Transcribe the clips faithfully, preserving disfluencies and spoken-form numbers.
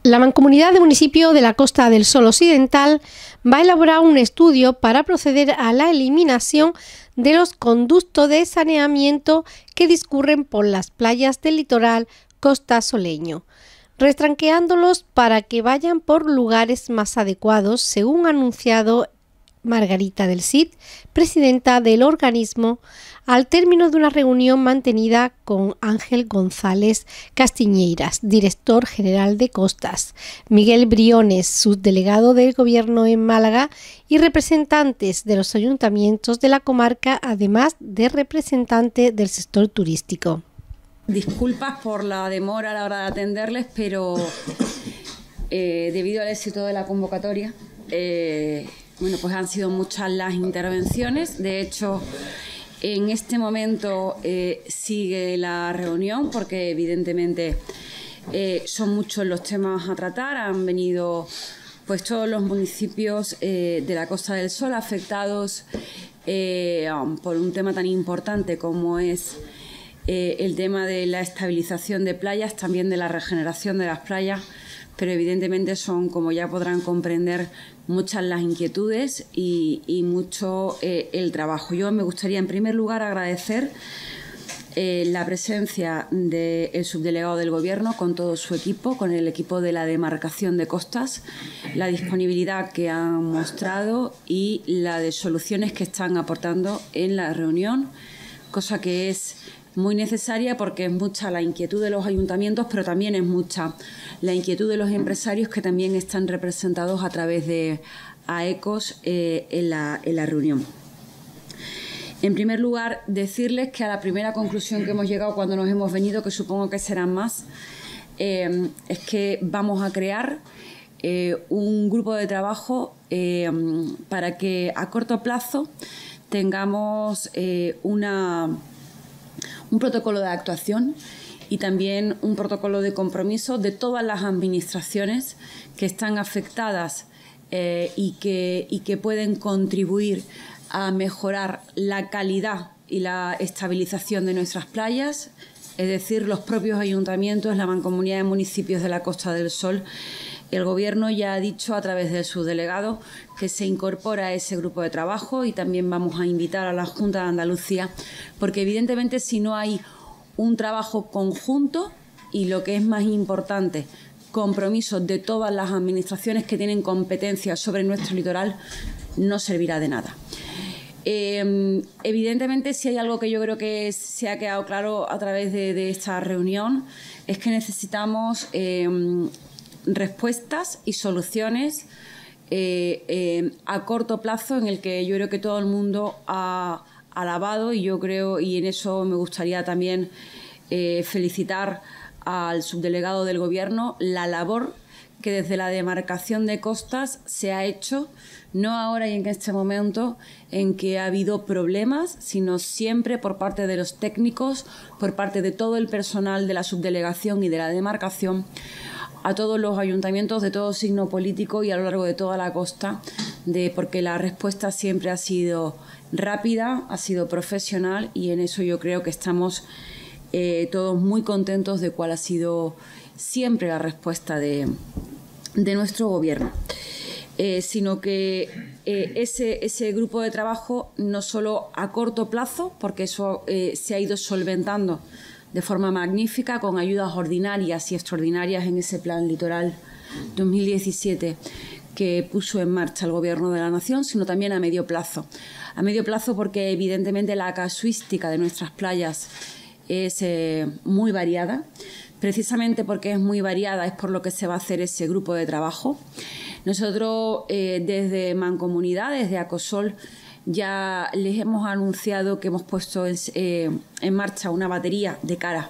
La Mancomunidad de Municipios de la Costa del Sol Occidental va a elaborar un estudio para proceder a la eliminación de los conductos de saneamiento que discurren por las playas del litoral costa-soleño, retranqueándolos para que vayan por lugares más adecuados, según ha anunciado Margarita del Cid, presidenta del organismo, al término de una reunión mantenida con Ángel González Castiñeiras, director general de Costas, Miguel Briones, subdelegado del Gobierno en Málaga, y representantes de los ayuntamientos de la comarca, además de representantes del sector turístico. Disculpas por la demora a la hora de atenderles, pero eh, debido al éxito de la convocatoria, eh, bueno, pues han sido muchas las intervenciones. De hecho, en este momento eh, sigue la reunión porque evidentemente eh, son muchos los temas a tratar. Han venido pues todos los municipios eh, de la Costa del Sol afectados eh, por un tema tan importante como es eh, el tema de la estabilización de playas, también de la regeneración de las playas, pero evidentemente son, como ya podrán comprender, muchas las inquietudes y, y mucho eh, el trabajo. Yo me gustaría, en primer lugar, agradecer eh, la presencia del subdelegado del Gobierno con todo su equipo, con el equipo de la demarcación de costas, la disponibilidad que han mostrado y la de soluciones que están aportando en la reunión, cosa que es muy necesaria porque es mucha la inquietud de los ayuntamientos, pero también es mucha la inquietud de los empresarios que también están representados a través de AECOS eh, en, la, en la reunión. En primer lugar, decirles que a la primera conclusión que hemos llegado cuando nos hemos venido, que supongo que serán más, eh, es que vamos a crear eh, un grupo de trabajo eh, para que a corto plazo tengamos eh, una... un protocolo de actuación y también un protocolo de compromiso de todas las administraciones que están afectadas eh, y, que, y que pueden contribuir a mejorar la calidad y la estabilización de nuestras playas, es decir, los propios ayuntamientos, la Mancomunidad de Municipios de la Costa del Sol. El Gobierno ya ha dicho a través de su delegado que se incorpora a ese grupo de trabajo y también vamos a invitar a la Junta de Andalucía, porque evidentemente si no hay un trabajo conjunto y, lo que es más importante, compromisos de todas las administraciones que tienen competencia sobre nuestro litoral, no servirá de nada. Eh, evidentemente, si hay algo que yo creo que se ha quedado claro a través de, de esta reunión, es que necesitamos eh, respuestas y soluciones eh, eh, a corto plazo, en el que yo creo que todo el mundo ha alabado, y yo creo, y en eso me gustaría también eh, felicitar al subdelegado del Gobierno, la labor que desde la demarcación de costas se ha hecho, no ahora y en este momento en que ha habido problemas, sino siempre por parte de los técnicos, por parte de todo el personal de la subdelegación y de la demarcación, a todos los ayuntamientos de todo signo político y a lo largo de toda la costa, de, porque la respuesta siempre ha sido rápida, ha sido profesional, y en eso yo creo que estamos eh, todos muy contentos de cuál ha sido siempre la respuesta de, de nuestro Gobierno. Eh, sino que eh, ese, ese grupo de trabajo, no solo a corto plazo, porque eso eh, se ha ido solventando de forma magnífica con ayudas ordinarias y extraordinarias en ese Plan Litoral dos mil diecisiete que puso en marcha el Gobierno de la Nación, sino también a medio plazo. A medio plazo porque evidentemente la casuística de nuestras playas es eh, muy variada. Precisamente porque es muy variada es por lo que se va a hacer ese grupo de trabajo. Nosotros eh, desde Mancomunidad, desde Acosol, ya les hemos anunciado que hemos puesto en, eh, en marcha una batería de cara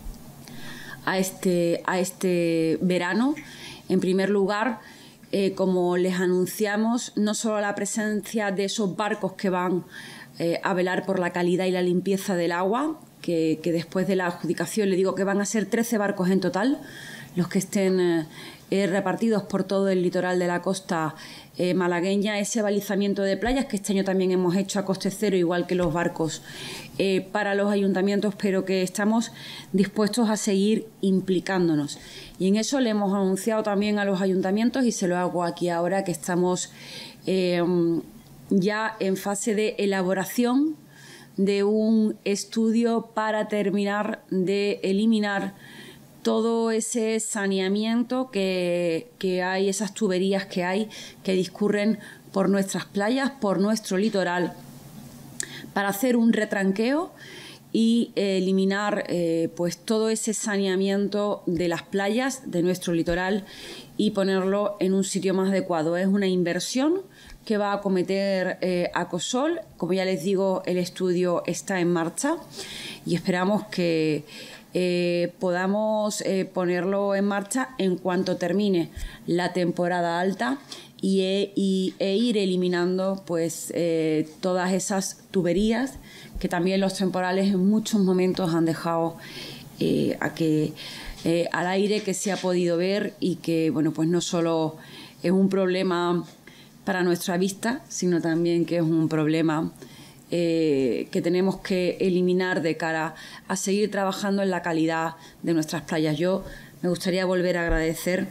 a este, a este verano. En primer lugar, eh, como les anunciamos, no solo la presencia de esos barcos que van eh, a velar por la calidad y la limpieza del agua, que, que después de la adjudicación le digo que van a ser trece barcos en total los que estén eh, eh, repartidos por todo el litoral de la costa eh, malagueña, ese balizamiento de playas que este año también hemos hecho a coste cero, igual que los barcos, eh, para los ayuntamientos, pero que estamos dispuestos a seguir implicándonos. Y en eso le hemos anunciado también a los ayuntamientos, y se lo hago aquí ahora, que estamos eh, ya en fase de elaboración de un estudio para terminar de eliminar todo ese saneamiento que, que hay, esas tuberías que hay, que discurren por nuestras playas, por nuestro litoral, para hacer un retranqueo y eh, eliminar eh, pues todo ese saneamiento de las playas, de nuestro litoral, y ponerlo en un sitio más adecuado. Es una inversión que va a acometer eh, Acosol. Como ya les digo, el estudio está en marcha y esperamos que eh, podamos eh, ponerlo en marcha en cuanto termine la temporada alta y, e, y, e ir eliminando pues eh, todas esas tuberías que también los temporales en muchos momentos han dejado eh, a que, eh, al aire, que se ha podido ver, y que bueno, pues no solo es un problema para nuestra vista, sino también que es un problema eh, que tenemos que eliminar de cara a seguir trabajando en la calidad de nuestras playas. Yo me gustaría volver a agradecer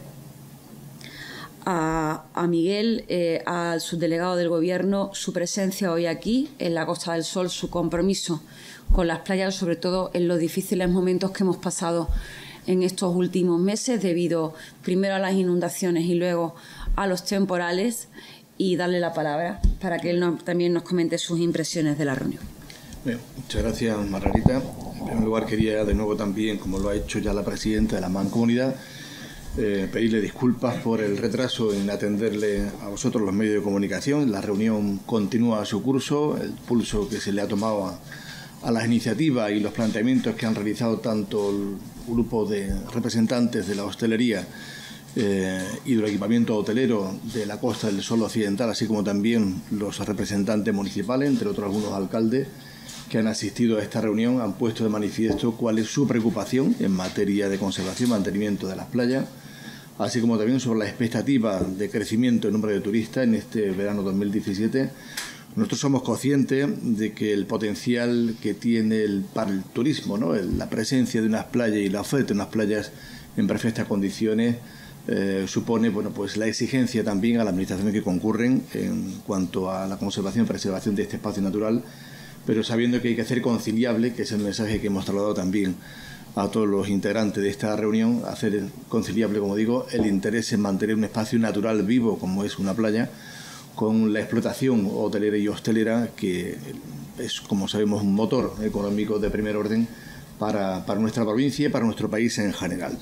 a, a Miguel, eh, al subdelegado del Gobierno, su presencia hoy aquí en la Costa del Sol, su compromiso con las playas, sobre todo en los difíciles momentos que hemos pasado en estos últimos meses, debido primero a las inundaciones y luego a los temporales, y darle la palabra para que él no, también nos comente sus impresiones de la reunión. Bien, muchas gracias, Margarita. En primer lugar, quería de nuevo también, como lo ha hecho ya la presidenta de la Mancomunidad, eh, pedirle disculpas por el retraso en atenderle a vosotros, los medios de comunicación. La reunión continúa su curso, el pulso que se le ha tomado a, a las iniciativas y los planteamientos que han realizado tanto el grupo de representantes de la hostelería Eh, y del equipamiento hotelero de la Costa del Sol Occidental, así como también los representantes municipales, entre otros algunos alcaldes que han asistido a esta reunión, han puesto de manifiesto cuál es su preocupación en materia de conservación y mantenimiento de las playas, así como también sobre la expectativa de crecimiento en número de turistas en este verano dos mil diecisiete. Nosotros somos conscientes de que el potencial que tiene el, para el turismo, ¿no?, el, la presencia de unas playas y la oferta de unas playas en perfectas condiciones, Eh, supone bueno, pues la exigencia también a las administraciones que concurren en cuanto a la conservación y preservación de este espacio natural, pero sabiendo que hay que hacer conciliable, que es el mensaje que hemos trasladado también a todos los integrantes de esta reunión, hacer conciliable, como digo, el interés en mantener un espacio natural vivo como es una playa, con la explotación hotelera y hostelera, que es, como sabemos, un motor económico de primer orden para, para nuestra provincia y para nuestro país en general.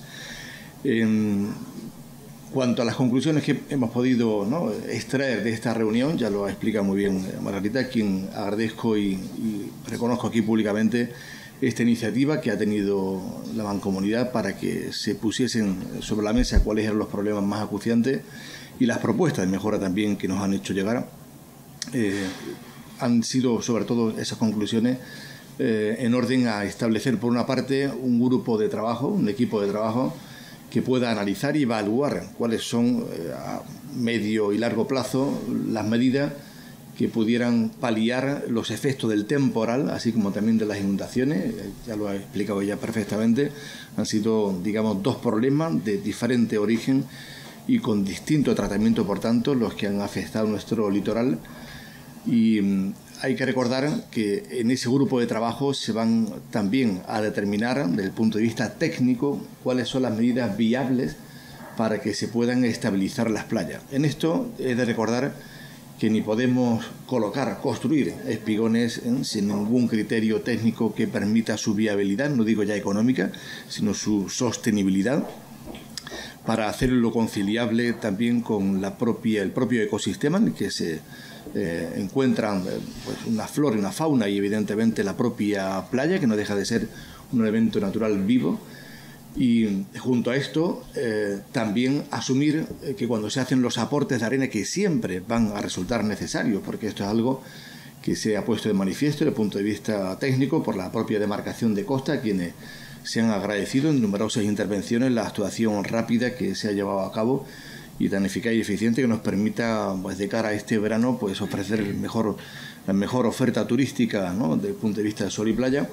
En cuanto a las conclusiones que hemos podido, ¿no?, extraer de esta reunión, ya lo ha explicado muy bien Margarita, a quien agradezco y, y reconozco aquí públicamente esta iniciativa que ha tenido la Mancomunidad para que se pusiesen sobre la mesa cuáles eran los problemas más acuciantes y las propuestas de mejora también que nos han hecho llegar. Eh, han sido sobre todo esas conclusiones eh, en orden a establecer, por una parte, un grupo de trabajo, un equipo de trabajo que pueda analizar y evaluar cuáles son eh, a medio y largo plazo las medidas que pudieran paliar los efectos del temporal, así como también de las inundaciones. Ya lo ha explicado ella perfectamente. Han sido, digamos, dos problemas de diferente origen y con distinto tratamiento, por tanto, los que han afectado nuestro litoral. Y mm, hay que recordar que en ese grupo de trabajo se van también a determinar, desde el punto de vista técnico, cuáles son las medidas viables para que se puedan estabilizar las playas. En esto he de recordar que ni podemos colocar, construir espigones ¿eh? sin ningún criterio técnico que permita su viabilidad, no digo ya económica, sino su sostenibilidad, para hacerlo conciliable también con la propia, el propio ecosistema en el que se eh, encuentran eh, pues una flora y una fauna, y evidentemente la propia playa, que no deja de ser un elemento natural vivo. Y junto a esto eh, también asumir eh, que cuando se hacen los aportes de arena, que siempre van a resultar necesarios, porque esto es algo que se ha puesto de manifiesto desde el punto de vista técnico por la propia demarcación de costa, quienes se han agradecido en numerosas intervenciones la actuación rápida que se ha llevado a cabo y tan eficaz y eficiente que nos permita, pues, de cara a este verano, pues ofrecer el mejor, la mejor oferta turística, ¿no?, desde el punto de vista de sol y playa,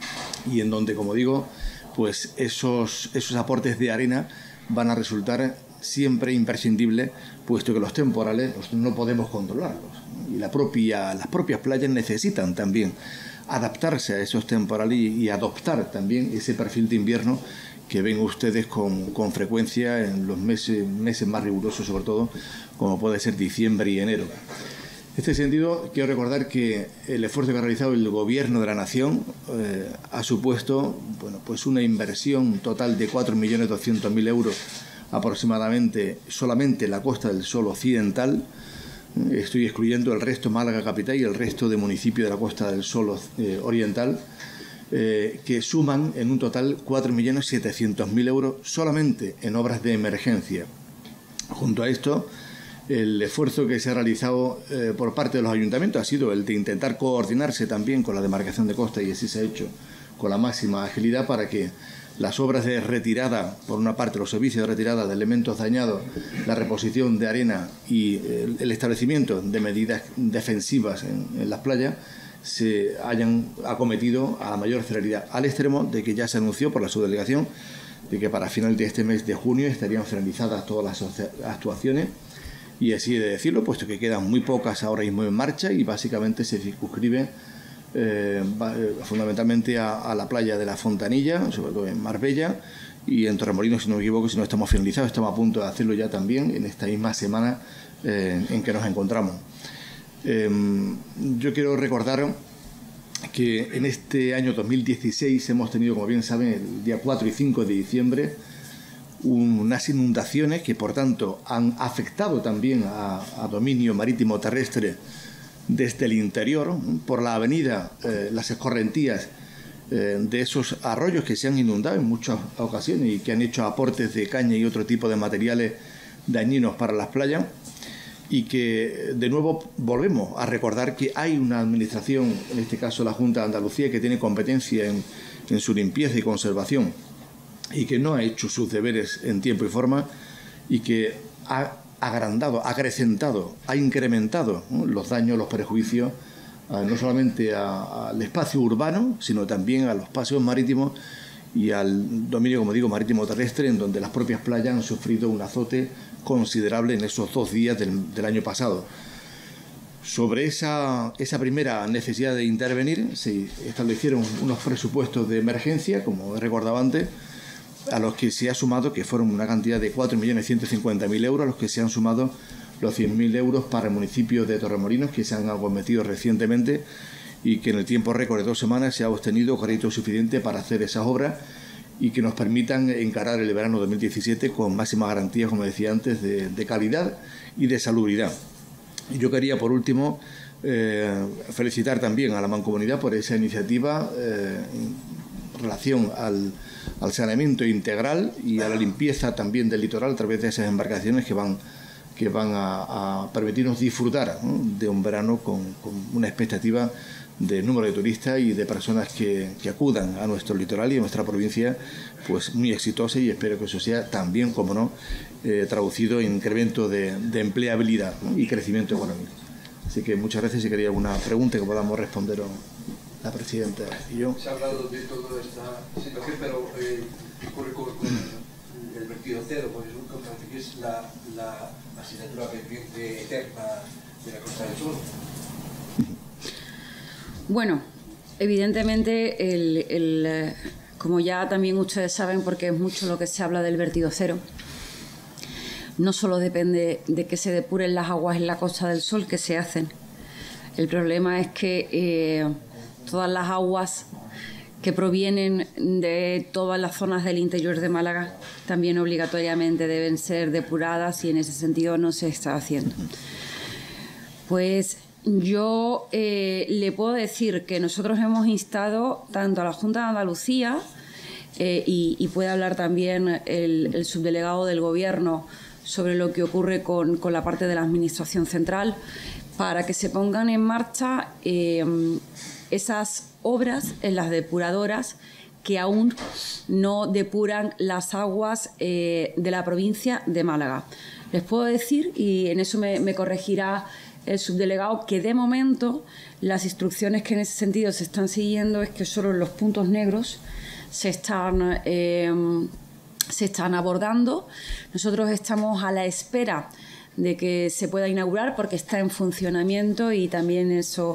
y en donde, como digo, pues esos, esos aportes de arena van a resultar siempre imprescindibles, puesto que los temporales no podemos controlarlos, y la propia, las propias playas necesitan también adaptarse a esos temporales y, y adoptar también ese perfil de invierno que ven ustedes con, con frecuencia en los meses, meses más rigurosos, sobre todo, como puede ser diciembre y enero. En este sentido, quiero recordar que el esfuerzo que ha realizado el Gobierno de la Nación eh, ha supuesto, bueno, pues una inversión total de cuatro millones doscientos mil euros aproximadamente solamente en la Costa del Sol occidental. Estoy excluyendo el resto, Málaga capital y el resto de municipios de la Costa del Sol eh, oriental, eh, que suman en un total cuatro millones setecientos mil euros solamente en obras de emergencia. Junto a esto, el esfuerzo que se ha realizado eh, por parte de los ayuntamientos ha sido el de intentar coordinarse también con la demarcación de costa, y así se ha hecho con la máxima agilidad para que las obras de retirada, por una parte los servicios de retirada de elementos dañados, la reposición de arena y el, el establecimiento de medidas defensivas en, en las playas, se hayan acometido a la mayor celeridad, al extremo de que ya se anunció por la subdelegación de que para final de este mes de junio estarían finalizadas todas las actuaciones. Y así de decirlo, puesto que quedan muy pocas ahora mismo en marcha y básicamente se circunscribe eh, fundamentalmente a, a la playa de la Fontanilla, sobre todo en Marbella, y en Torremolinos, si no me equivoco, si no estamos finalizados, estamos a punto de hacerlo ya también en esta misma semana eh, en que nos encontramos. Eh, yo quiero recordar que en este año dos mil dieciséis hemos tenido, como bien saben, el día cuatro y cinco de diciembre, unas inundaciones que, por tanto, han afectado también a, a dominio marítimo terrestre desde el interior, por la avenida, eh, las escorrentías eh, de esos arroyos que se han inundado en muchas ocasiones y que han hecho aportes de caña y otro tipo de materiales dañinos para las playas, y que, de nuevo, volvemos a recordar que hay una administración, en este caso la Junta de Andalucía, que tiene competencia en, en su limpieza y conservación, y que no ha hecho sus deberes en tiempo y forma, y que ha agrandado, ha acrecentado, ha incrementado, ¿no?, los daños, los perjuicios, eh, no solamente a, al espacio urbano, sino también a los paseos marítimos y al dominio, como digo, marítimo terrestre, en donde las propias playas han sufrido un azote considerable en esos dos días del, del año pasado. Sobre esa, esa primera necesidad de intervenir, se establecieron unos presupuestos de emergencia, como he recordado antes, a los que se ha sumado, que fueron una cantidad de cuatro millones ciento cincuenta mil euros, a los que se han sumado los cien mil euros para el municipio de Torremolinos, que se han acometido recientemente, y que en el tiempo récord de dos semanas se ha obtenido crédito suficiente para hacer esas obras y que nos permitan encarar el verano dos mil diecisiete con máximas garantías, como decía antes, de, de calidad y de salubridad. Y yo quería, por último, eh, felicitar también a la Mancomunidad por esa iniciativa eh, en relación al al saneamiento integral y a la limpieza también del litoral a través de esas embarcaciones que van, que van a, a permitirnos disfrutar, ¿no?, de un verano con, con una expectativa de número de turistas y de personas que, que acudan a nuestro litoral y a nuestra provincia, pues muy exitosa, y espero que eso sea también, como no, eh, traducido en incremento de, de empleabilidad, ¿no?, y crecimiento económico. Así que muchas gracias. Si quería alguna pregunta que podamos responder la presidenta y yo. Se ha hablado de toda esta situación, pero eh, ocurre con, con el vertido cero, porque parece que es la, la asignatura pendiente eterna de la Costa del Sol. Bueno, evidentemente, el, el, como ya también ustedes saben, porque es mucho lo que se habla del vertido cero, no solo depende de que se depuren las aguas en la Costa del Sol, que se hacen. El problema es que eh, todas las aguas que provienen de todas las zonas del interior de Málaga también obligatoriamente deben ser depuradas, y en ese sentido no se está haciendo. Pues yo eh, le puedo decir que nosotros hemos instado tanto a la Junta de Andalucía eh, y, y puede hablar también el, el subdelegado del Gobierno sobre lo que ocurre con, con la parte de la Administración Central, para que se pongan en marcha eh, esas obras en las depuradoras que aún no depuran las aguas eh, de la provincia de Málaga. Les puedo decir, y en eso me, me corregirá el subdelegado, que de momento las instrucciones que en ese sentido se están siguiendo es que solo los puntos negros se están, eh, se están abordando. Nosotros estamos a la espera de que se pueda inaugurar porque está en funcionamiento, y también eso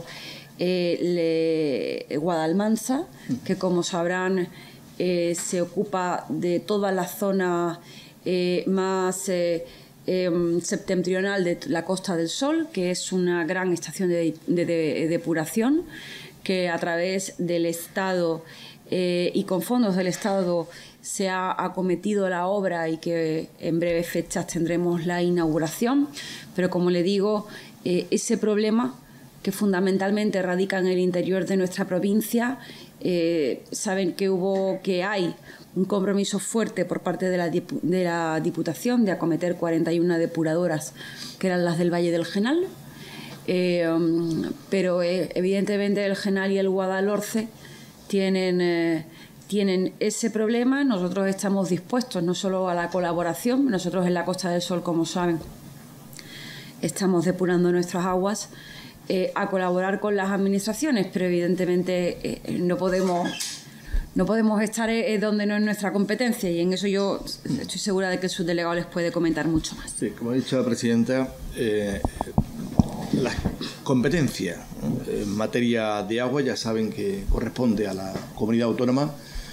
eh, le, Guadalmansa, que como sabrán eh, se ocupa de toda la zona eh, más eh, eh, septentrional de la Costa del Sol, que es una gran estación de, de, de depuración que a través del Estado eh, y con fondos del Estado se ha acometido la obra, y que en breves fechas tendremos la inauguración. Pero como le digo, eh, ese problema, que fundamentalmente radica en el interior de nuestra provincia, eh, saben que hubo, que hay un compromiso fuerte por parte de la, de la Diputación de acometer cuarenta y una depuradoras, que eran las del Valle del Genal, eh, pero eh, evidentemente el Genal y el Guadalhorce tienen... Eh, tienen ese problema. Nosotros estamos dispuestos no solo a la colaboración, nosotros en la Costa del Sol, como saben, estamos depurando nuestras aguas, eh, a colaborar con las administraciones, pero evidentemente eh, no podemos no podemos estar eh, donde no es nuestra competencia, y en eso yo estoy segura de que el subdelegado les puede comentar mucho más. Sí, como ha dicho la presidenta, eh, la competencia en materia de agua ya saben que corresponde a la comunidad autónoma.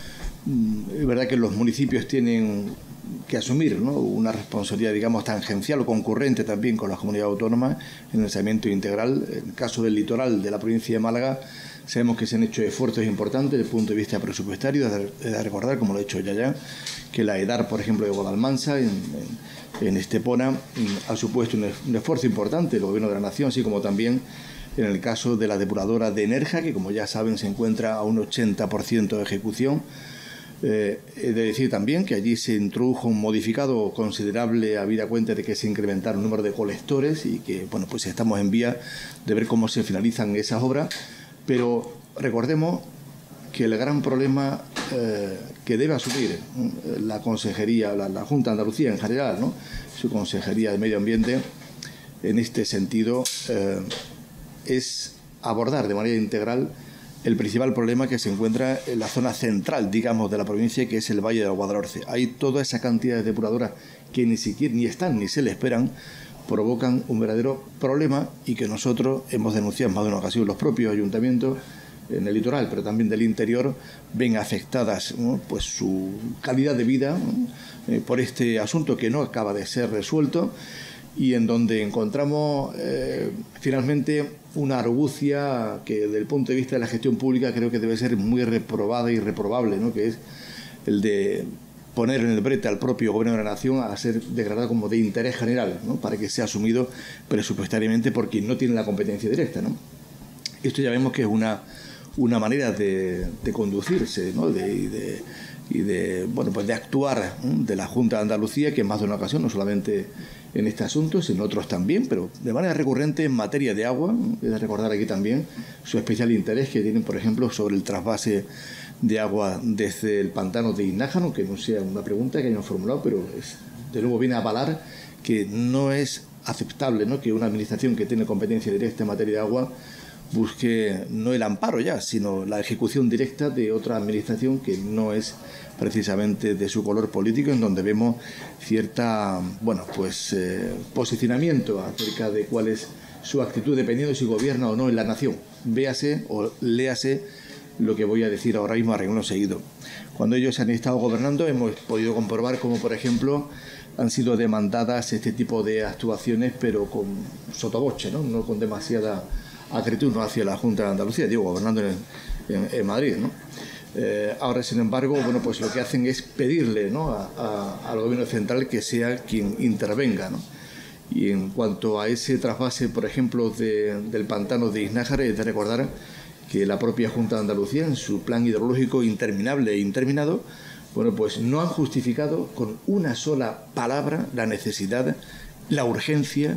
Es verdad que los municipios tienen que asumir, ¿no?, una responsabilidad, digamos, tangencial o concurrente también con las comunidades autónomas en el saneamiento integral. En el caso del litoral de la provincia de Málaga, sabemos que se han hecho esfuerzos importantes desde el punto de vista presupuestario. De, de recordar, como lo he hecho ya ya, que la EDAR, por ejemplo, de Guadalmansa, en, en, en Estepona, ha supuesto un, un esfuerzo importante del Gobierno de la Nación, así como también en el caso de la depuradora de Nerja, que, como ya saben, se encuentra a un ochenta por ciento de ejecución. Eh, he de decir también que allí se introdujo un modificado considerable, habida cuenta de que se incrementaron el número de colectores, y que, bueno, pues estamos en vía de ver cómo se finalizan esas obras. Pero recordemos que el gran problema eh, que debe asumir la Consejería, la, la Junta de Andalucía en general, ¿no?, su Consejería de Medio Ambiente, en este sentido, eh, es abordar de manera integral el principal problema que se encuentra en la zona central, digamos, de la provincia, que es el Valle del Guadalhorce. Hay toda esa cantidad de depuradoras que ni siquiera ni están ni se le esperan, provocan un verdadero problema, y que nosotros hemos denunciado en más de una ocasión. Los propios ayuntamientos en el litoral, pero también del interior, ven afectadas, ¿no?, pues su calidad de vida, ¿no?, eh, por este asunto que no acaba de ser resuelto, y en donde encontramos eh, finalmente una argucia que, desde el punto de vista de la gestión pública, creo que debe ser muy reprobada y reprobable, ¿no?, que es el de poner en el brete al propio Gobierno de la Nación a ser declarado como de interés general, ¿no?, para que sea asumido presupuestariamente por quien no tiene la competencia directa, ¿no? Esto ya vemos que es una, una manera de, de conducirse, ¿no?, de, y de, y de, bueno, pues de actuar, ¿no?, de la Junta de Andalucía, que en más de una ocasión, no solamente en este asunto, sino otros también, pero de manera recurrente en materia de agua. He de recordar aquí también su especial interés que tienen, por ejemplo, sobre el trasvase de agua desde el pantano de Iznájano, que no sea una pregunta que hayan formulado, pero es, de nuevo viene a avalar que no es aceptable, ¿no?, que una administración que tiene competencia directa en materia de agua busque no el amparo ya, sino la ejecución directa de otra administración que no es precisamente de su color político, en donde vemos cierta, bueno, pues eh, posicionamiento acerca de cuál es su actitud dependiendo de si gobierna o no en la nación. Véase o léase lo que voy a decir ahora mismo a renglón seguido. Cuando ellos han estado gobernando, hemos podido comprobar cómo, por ejemplo, han sido demandadas este tipo de actuaciones, pero con sotoboche, ¿no?, no con demasiada acritud, ¿no?, hacia la Junta de Andalucía, digo, gobernando en, en, en Madrid, ¿no? Eh, ahora, sin embargo, bueno, pues lo que hacen es pedirle, ¿no?, a, a, al Gobierno central que sea quien intervenga, ¿no? Y en cuanto a ese trasvase, por ejemplo, de, del pantano de Iznájara, es de recordar que la propia Junta de Andalucía, en su plan hidrológico interminable e interminado, bueno, pues no han justificado con una sola palabra la necesidad, la urgencia,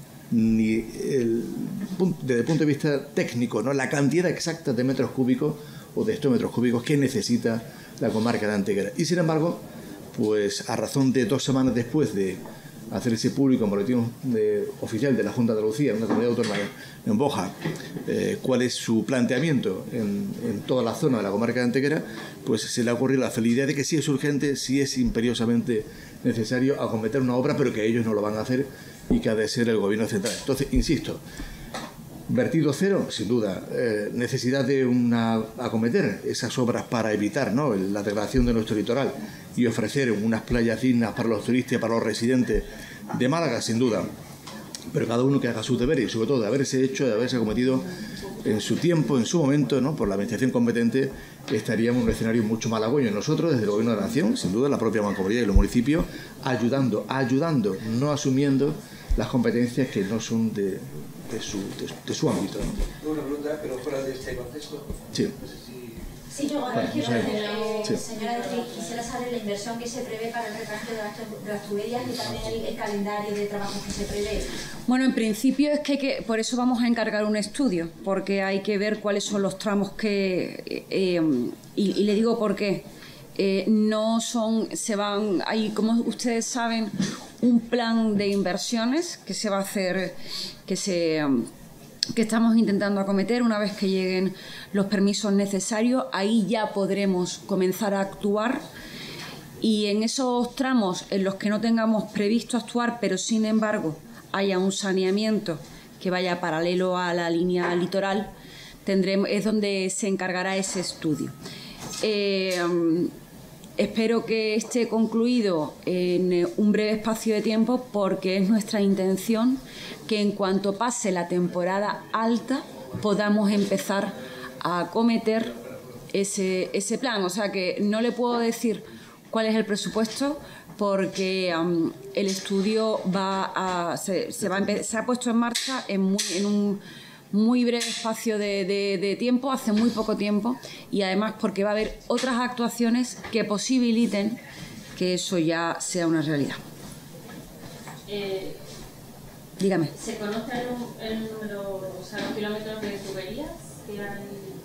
ni el, desde el punto de vista técnico, ¿no?, la cantidad exacta de metros cúbicos o de hectómetros cúbicos que necesita la comarca de Antequera. Y sin embargo, pues a razón de dos semanas después de hacerse público en boletín de, oficial de la Junta de Andalucía, una comunidad autónoma en Boja, eh, cuál es su planteamiento en, en toda la zona de la comarca de Antequera, pues se le ha ocurrido la feliz idea de que sí es urgente, sí es imperiosamente necesario acometer una obra, pero que ellos no lo van a hacer y que ha de ser el gobierno central. Entonces, insisto, vertido cero, sin duda, eh, necesidad de una, acometer esas obras para evitar, ¿no?, la degradación de nuestro litoral y ofrecer unas playas dignas para los turistas y para los residentes de Málaga, sin duda, pero cada uno que haga sus deberes y sobre todo de haberse hecho, de haberse acometido en su tiempo, en su momento, ¿no?, por la administración competente, estaríamos en un escenario mucho más halagüeño. Nosotros, desde el Gobierno de la Nación, sin duda, la propia Mancomunidad y los municipios, ayudando, ayudando, no asumiendo las competencias que no son de, de, su, de, de su ámbito, ¿no? Una pregunta, pero fuera de este contexto. Sí. No sé si... Sí, yo bueno, quiero, sí. eh, Sí. señora, quisiera saber la inversión que se prevé para el retrato de las, de las tuberías y también el, el calendario de trabajo que se prevé. Bueno, en principio es que, hay que por eso vamos a encargar un estudio, porque hay que ver cuáles son los tramos que... Eh, eh, y, y le digo por qué. Eh, no son... se van hay, como ustedes saben, un plan de inversiones que se va a hacer, que se... que estamos intentando acometer. Una vez que lleguen los permisos necesarios, ahí ya podremos comenzar a actuar, y en esos tramos en los que no tengamos previsto actuar, pero sin embargo haya un saneamiento que vaya paralelo a la línea litoral, tendremos, es donde se encargará ese estudio. Eh, Espero que esté concluido en un breve espacio de tiempo, porque es nuestra intención que en cuanto pase la temporada alta podamos empezar a acometer ese, ese plan. O sea que no le puedo decir cuál es el presupuesto, porque um, el estudio va a, se, se, va a se ha puesto en marcha en, muy, en un muy breve espacio de, de, de tiempo, hace muy poco tiempo, y además porque va a haber otras actuaciones que posibiliten que eso ya sea una realidad. Eh, Dígame. ¿Se conoce el, el número, o sea, los kilómetros de tuberías que hay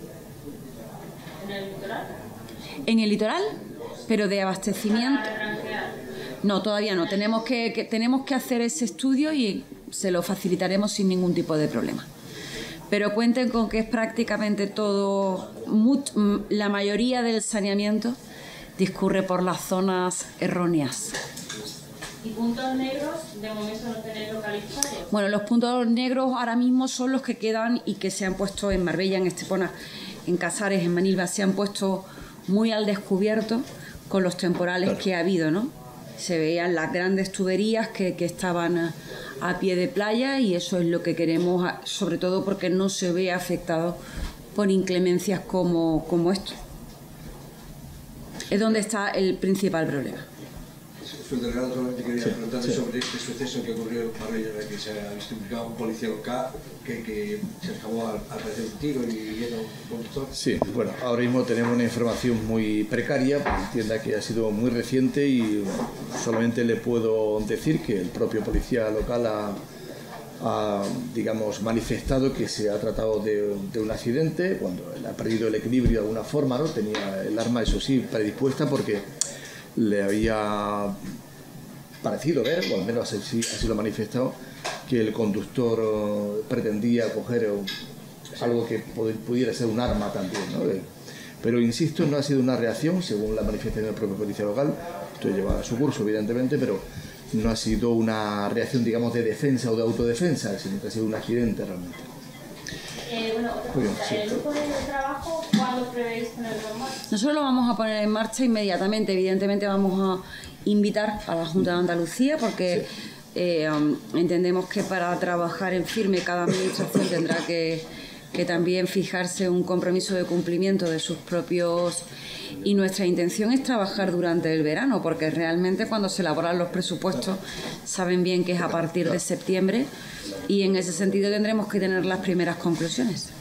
en el litoral? ¿En el litoral? Pero de abastecimiento. Para ranquear. No, todavía no. Tenemos que, que, tenemos que hacer ese estudio y se lo facilitaremos sin ningún tipo de problema. Pero cuenten con que es prácticamente todo, la mayoría del saneamiento discurre por las zonas erróneas. ¿Y puntos negros de momento no tenéis localizados? Bueno, los puntos negros ahora mismo son los que quedan y que se han puesto en Marbella, en Estepona, en Casares, en Manilva, se han puesto muy al descubierto con los temporales claro. que ha habido, ¿no? Se veían las grandes tuberías que, que estaban a pie de playa, y eso es lo que queremos, sobre todo porque no se ve afectado por inclemencias como, como esto. Es donde está el principal problema. Su delegado solamente quería sí, preguntarle sí. sobre este suceso que ocurrió en Marbella, en el que se ha visto implicado un policía local que, que se acabó al, al parecer un tiro y era un conductor. Sí, bueno, ahora mismo tenemos una información muy precaria, entienda que ha sido muy reciente, y solamente le puedo decir que el propio policía local ha, ha digamos, manifestado que se ha tratado de, de un accidente, cuando él ha perdido el equilibrio de alguna forma, ¿no? Tenía el arma, eso sí, predispuesta, porque le había parecido ver, o al menos así, así lo ha manifestado, que el conductor uh, pretendía coger uh, algo que pudiera ser un arma también, ¿no? Pero insisto, no ha sido una reacción, según la manifestación del propio policía local, esto lleva su curso evidentemente, pero no ha sido una reacción, digamos, de defensa o de autodefensa, sino que ha sido un accidente realmente. Eh, bueno, otra pregunta. Sí. ¿El grupo de trabajo cuándo prevéis ponerlo en marcha? Nosotros lo vamos a poner en marcha inmediatamente. Evidentemente vamos a invitar a la Junta de Andalucía, porque sí. eh, um, entendemos que para trabajar en firme cada administración tendrá que, que también fijarse un compromiso de cumplimiento de sus propios... Y nuestra intención es trabajar durante el verano, porque realmente cuando se elaboran los presupuestos saben bien que es a partir de septiembre, y en ese sentido tendremos que tener las primeras conclusiones.